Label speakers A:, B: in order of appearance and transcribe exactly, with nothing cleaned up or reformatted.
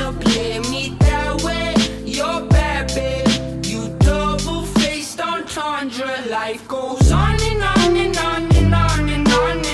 A: wanna play me that way. You're bad, babe. You double-faced entendre. Life goes